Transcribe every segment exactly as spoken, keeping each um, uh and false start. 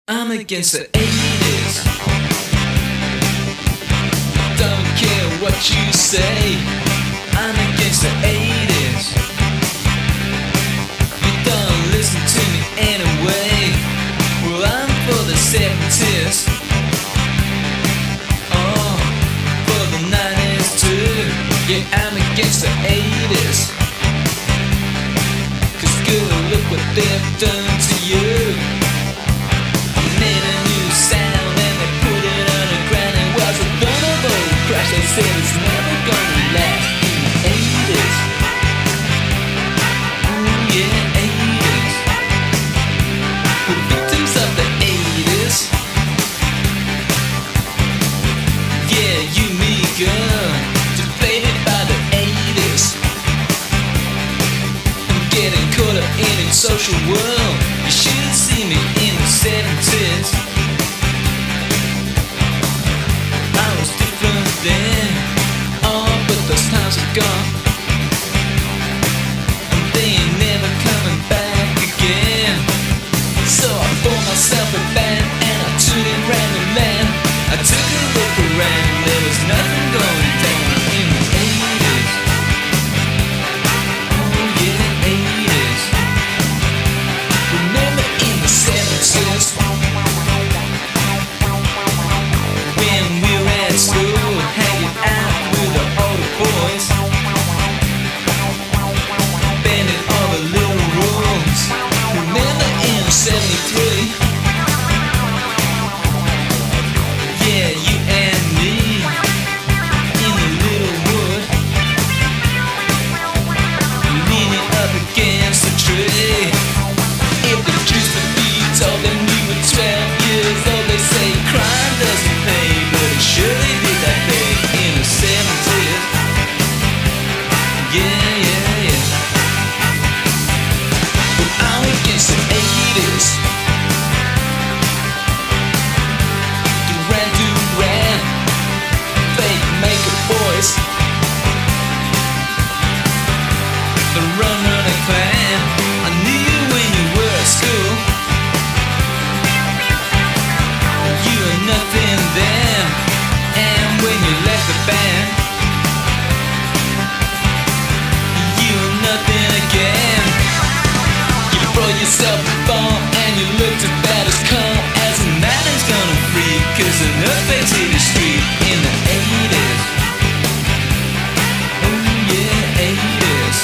I'm against the eighties. Don't care what you say. I'm against the eighties. You don't listen to me anyway. Well, I'm for the seventies. Oh, for the nineties too. Yeah, I'm against the eighties. Cause girl, look what they've done to you. They said it's never gonna last in the eighties. Ooh yeah, eighties. We're victims of the eighties. Yeah, you, me, girl, deflated by the eighties. I'm getting caught up in its social world. You should have seen me in the seventies. Then, oh, but those times are gone, and they ain't never coming back again. So I formed myself a band, and I toured in random land. I took a look around, there was nothing going down in the eighties. Oh yeah, eighties. Remember in the seventies, when we were at school, hanging out with the older boys, bending all the little rules. Remember in seventy-three, yeah, you and me in the little wood, leaning up against the tree. If the truth would be told, then we were twelve years old. They say crime doesn't pay, but it surely did that day in the seventies. Yeah, yeah, yeah. But I'm against the eighties. Duran Duran, fake makeup boys, the Rum Running Clan. I knew you when you were at school. You were nothing then, and when you left the band, you were nothing again. You brought yourself a bomb, and you looked about as calm as a man is gonna free. Cause enough fakes hit the street in the eighties. Oh yeah, eighties.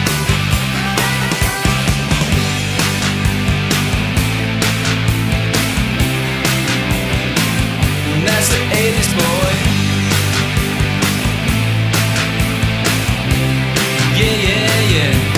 And that's the eighties, boy. Yeah, yeah, yeah.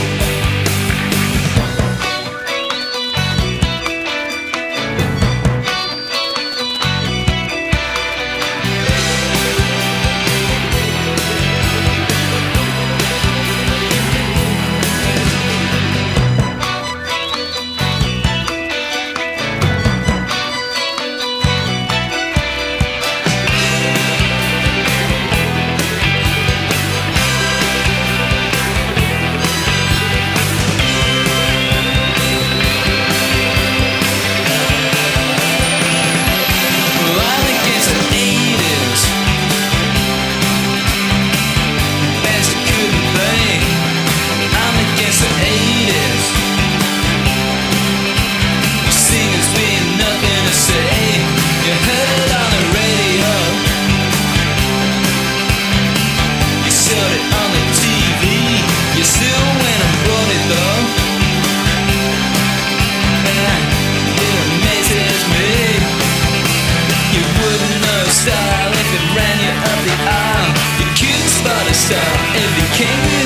Style if it ran you up the aisle. You couldn't spot a star if it came